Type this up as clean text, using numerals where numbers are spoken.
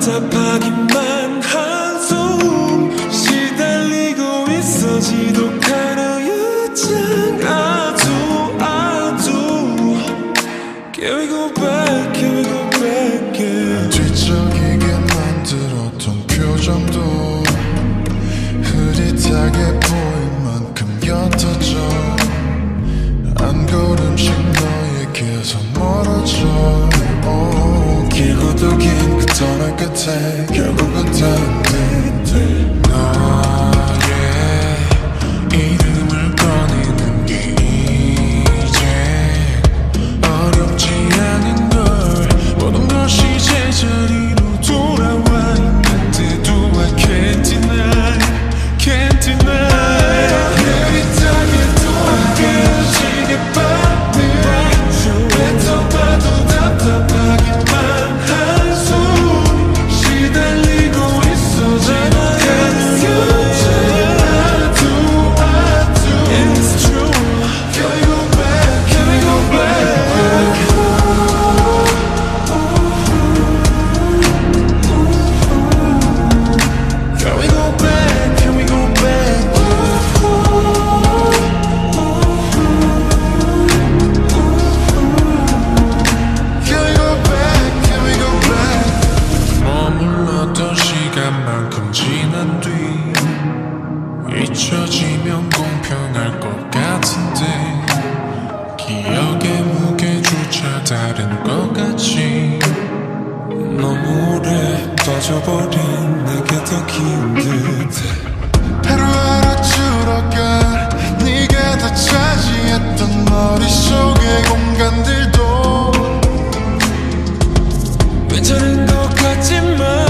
답답하기만 한숨 시달리고 있어 지독한 우유증 아주 Can we go back, can we go back yeah. 뒤척이게 만들었던 표정도 흐릿하게 보일 만큼 옅어져 한 걸음씩 너에게서 멀어져 길고 또 긴 그 터널 끝에 결국은 닿는 너의 이름을 꺼내는 게 이제 어렵지 않은 걸 모든 것이 제자리로 돌아와 있는데도 I can't deny, can't deny 흐릿하게 돌아가시게 받는 뱉어봐도 답답하기만 한숨 시달리고 있어 지나가는 여자 It's true Can we go back, can we go back Can we go back, can we go back Can we go back, can we go back 머물렀던 시간만큼 지난 뒤 잊혀지면 공평할 것 같은데 기억의 무게조차 다른 것 같지 너무 오래 빠져버린 내게 더 긴 듯 하루하루 줄어가 네가 다 차지했던 머릿속의 공간들도 괜찮은 것 같지만